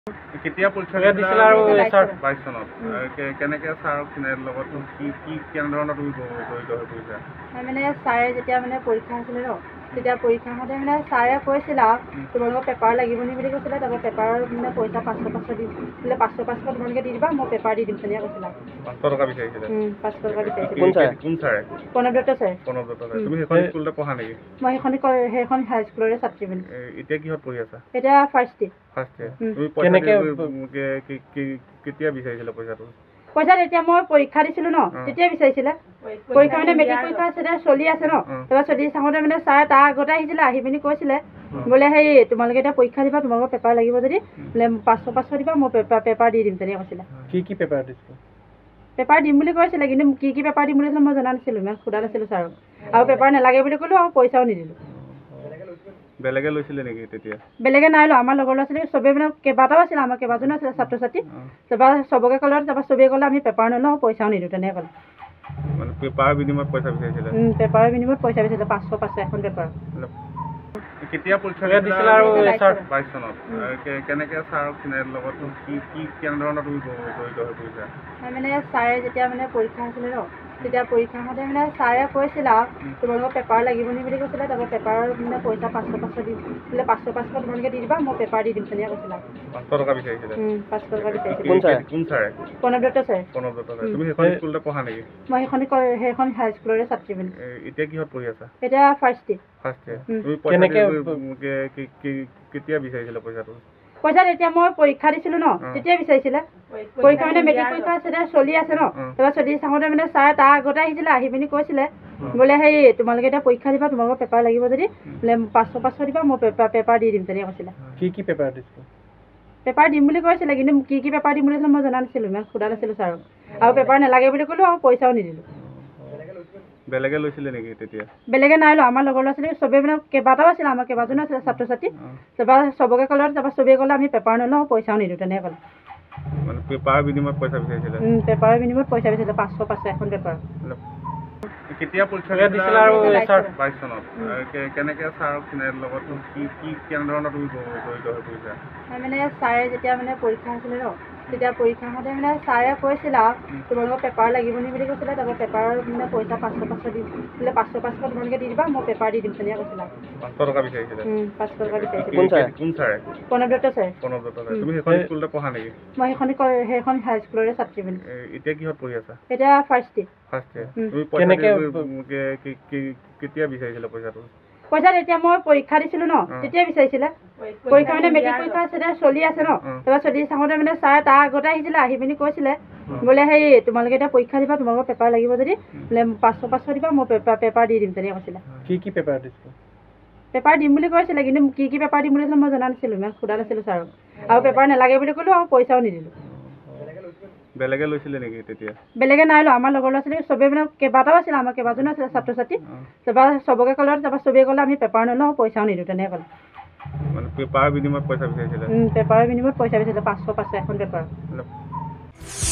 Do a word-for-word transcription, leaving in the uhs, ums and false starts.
কেতিয়া পৰীক্ষা দিছিলা আৰু ছাৰ বাইছ চনত কেনেকৈ ছাৰক চিনাই লগত কি কি কেনেধৰণৰ তুমি জড়িত হৈ পৰিছা? মানে ছাৰে যেতিয়া মানে পৰীক্ষা হৈছিলে ন তেতিয়া পৰীক্ষা হওঁতে মানে ছাৰে কৈছিলে আৰু তোমালোকৰ পেপাৰ লাগিব নি বুলি কৈছিলে। তাৰপৰা পেপাৰৰ মানে পইচা পাঁচশ পাঁচশ দি বোলে পাঁচশ পাঁচশ তোমালোকে দি দিবা, মই পেপাৰ দি দিম তেনেকৈ কৈছিলে। পাঁচশ টকা বিচাৰিছিলে? পাঁচশ টকা বিচাৰিছিলে। কোন ছাৰে? কোন ছাৰে? প্ৰণৱ দত্ত ছাৰে। প্ৰণৱ দত্ত ছাৰে। তুমি সেইখন স্কুলতে পঢ়া নেকি? মই সেইখন সেইখন হাইস্কুলৰে ছাত্ৰী মানে। এতিয়া কিহত পঢ়ি আছা? এতিয়া ফাৰ্ষ্ট ইয়েৰ। First year. তুমি পইচা কেতিয়া বিচাৰিছিলা পইচাটো? পইচা তেতিয়া মই পৰীক্ষা দিছিলো ন তেতিয়া বিচাৰিছিলে। পৰীক্ষা মানে মেট্ৰিক পৰীক্ষা তেতিয়া চলি আছে ন, তাৰপৰা চলি থাকোঁতে মানে ছাৰে তাৰ আগতে আহিছিলে, আহি পিনি কৈছিলে বোলে হেৰি তোমালোকে এতিয়া পৰীক্ষা দিবা, তোমালোকৰ পেপাৰ লাগিব যদি বোলে পাঁচশ পাঁচশ দিবা, মই পেপাৰ পেপাৰ দি দিম তেনেকৈ কৈছিলে। কি কি পেপাৰ দিছিলে? পেপাৰ দিম বুলি কৈছিলে, কিন্তু কি কি পেপাৰ দিম বুলি কৈছিলে মই জনা নাছিলোঁ, ইমান সোধা নাছিলোঁ ছাৰক। আৰু পেপাৰ নালাগে বুলি ক'লোঁ আৰু পইচাও নিদিলোঁ। বেলেগে লৈছিলে নেকি তেতিয়া? বেলেগে নাই লোৱা, আমাৰ লগৰ ল'ৰা ছোৱালী চবেই মানে কেইবাটাও আছিলে, আমাৰ কেইবাজনো আছিলে ছাত্ৰ ছাত্ৰী। তাৰপৰা চবকে ক'লে, তাৰপৰা চবেই ক'লে আমি পেপাৰ নলওঁ, পইচাও নিদিওঁ তেনেকৈ ক'লে। মানে পেপাৰৰ বিনিময়ত পইচা বিচাৰিছিলে? পেপাৰৰ বিনিময়ত পইচা বিচাৰিছিলে, পাঁচশ পাঁচশ এখন পেপাৰ। কেতিয়া পৰীক্ষা দিছিলা আৰু ছাৰ বাইছ চনত কেনেকৈ ছাৰক চিনাই লগত কি কি কেনেধৰণৰ তুমি জড়িত হৈ পৰিছা? মানে ছাৰে যেতিয়া মানে পৰীক্ষা হৈছিলে ন তেতিয়া পৰীক্ষা হওঁতে মানে ছাৰে কৈছিলে আৰু তোমালোকৰ পেপাৰ লাগিব নি বুলি কৈছিলে। তাৰপৰা পেপাৰৰ মানে পইচা পাঁচশ পাঁচশ দি বোলে পাঁচশ পাঁচশ তোমালোকে দি দিবা, মই পেপাৰ দি দিম তেনেকৈ কৈছিলে। পাঁচশ টকা বিচাৰিছিলে? পাঁচশ টকা বিচাৰিছিলে। কোন ছাৰে? কোন ছাৰে? প্ৰণৱ দত্ত ছাৰে। প্ৰণৱ দত্ত ছাৰে। তুমি সেইখন স্কুলতে পঢ়া নেকি? মই সেইখন সেইখন হাইস্কুলৰে ছাত্ৰী মানে। এতিয়া কিহত পঢ়ি আছা? এতিয়া ফাৰ্ষ্ট ইয়েৰ। First year. তুমি পইচা কেতিয়া বিচাৰিছিলা পইচাটো? পইচা তেতিয়া মই পৰীক্ষা দিছিলো ন তেতিয়া বিচাৰিছিলে। পৰীক্ষা মানে মেট্ৰিক পৰীক্ষা তেতিয়া চলি আছে ন, তাৰপৰা চলি থাকোঁতে মানে ছাৰে তাৰ আগতে আহিছিলে, আহি পিনি কৈছিলে বোলে হেৰি তোমালোকে এতিয়া পৰীক্ষা দিবা, তোমালোকৰ পেপাৰ লাগিব যদি বোলে পাঁচশ পাঁচশ দিবা, মই পেপাৰ পেপাৰ দি দিম তেনেকৈ কৈছিলে। কি কি পেপাৰ দিছিলে? পেপাৰ দিম বুলি কৈছিলে, কিন্তু কি কি পেপাৰ দিম বুলি কৈছিলে মই জনা নাছিলোঁ, ইমান সোধা নাছিলোঁ ছাৰক। আৰু পেপাৰ নালাগে বুলি ক'লোঁ আৰু পইচাও নিদিলোঁ। বেলেগে লৈছিলে নেকি তেতিয়া? বেলেগে নাই লোৱা, আমাৰ লগৰ ল'ৰা ছোৱালী চবেই মানে কেইবাটাও আছিলে, আমাৰ কেইবাজনো আছিলে ছাত্ৰ ছাত্ৰী। তাৰপৰা চবকে ক'লে, তাৰপৰা চবেই ক'লে আমি পেপাৰ নলওঁ, পইচাও নিদিওঁ তেনেকৈ ক'লে। মানে পেপাৰৰ বিনিময়ত পইচা বিচাৰিছিলে? পেপাৰৰ বিনিময়ত পইচা বিচাৰিছিলে, পাঁচশ পাঁচশ এখন পেপাৰ। কেতিয়া পৰীক্ষা দিছিলা আৰু ছাৰ বাইছ চনত কেনেকৈ ছাৰক চিনাই লগত কি কি কেনেধৰণৰ তুমি জড়িত হৈ পৰিছা? মানে ছাৰে যেতিয়া মানে পৰীক্ষা হৈছিলে ন তেতিয়া পৰীক্ষা হওঁতে মানে ছাৰে কৈছিলে আৰু তোমালোকৰ পেপাৰ লাগিব নি বুলি কৈছিলে। তাৰপৰা পেপাৰৰ মানে পইচা পাঁচশ পাঁচশ দি বোলে পাঁচশ পাঁচশ তোমালোকে দি দিবা, মই পেপাৰ দি দিম তেনেকৈ কৈছিলে। পাঁচশ টকা বিচাৰিছিলে? পাঁচশ টকা বিচাৰিছিলে। কোন ছাৰে? কোন ছাৰে? প্ৰণৱ দত্ত ছাৰে। প্ৰণৱ দত্ত ছাৰে। তুমি সেইখন স্কুলতে পঢ়া নেকি? মই সেইখন সেইখন হাইস্কুলৰে ছাত্ৰী মানে। এতিয়া কিহত পঢ়ি আছা? এতিয়া ফাৰ্ষ্ট ইয়েৰ। First year. তুমি পইচা কেতিয়া বিচাৰিছিলা পইচাটো? পইচা তেতিয়া মই পৰীক্ষা দিছিলো ন তেতিয়া বিচাৰিছিলে। পৰীক্ষা মানে মেট্ৰিক পৰীক্ষা তেতিয়া চলি আছে ন, তাৰপৰা চলি থাকোঁতে মানে ছাৰে তাৰ আগতে আহিছিলে, আহি পিনি কৈছিলে বোলে হেৰি তোমালোকে এতিয়া পৰীক্ষা দিবা, তোমালোকৰ পেপাৰ লাগিব যদি বোলে পাঁচশ পাঁচশ দিবা, মই পেপাৰ পেপাৰ দি দিম তেনেকৈ কৈছিলে। কি কি পেপাৰ দিছিলে? পেপাৰ দিম বুলি কৈছিলে, কিন্তু কি কি পেপাৰ দিম বুলি কৈছিলে মই জনা নাছিলোঁ, ইমান সোধা নাছিলোঁ ছাৰক। আৰু পেপাৰ নালাগে বুলি ক'লোঁ আৰু পইচাও নিদিলোঁ। বেলেগে লৈছিলে নেকি তেতিয়া? বেলেগে নাই লোৱা, আমাৰ লগৰ ল'ৰা ছোৱালী চবেই মানে কেইবাটাও আছিলে, আমাৰ কেইবাজনো আছিলে ছাত্ৰ ছাত্ৰী। তাৰপৰা চবকে ক'লে, তাৰপৰা চবেই ক'লে আমি পেপাৰ নলওঁ, পইচাও নিদিওঁ তেনেকৈ ক'লে। মানে পেপাৰৰ বিনিময়ত পইচা বিচাৰিছিলে? পেপাৰৰ বিনিময়ত পইচা বিচাৰিছিলে, পাঁচশ পাঁচশ এখন পেপাৰ।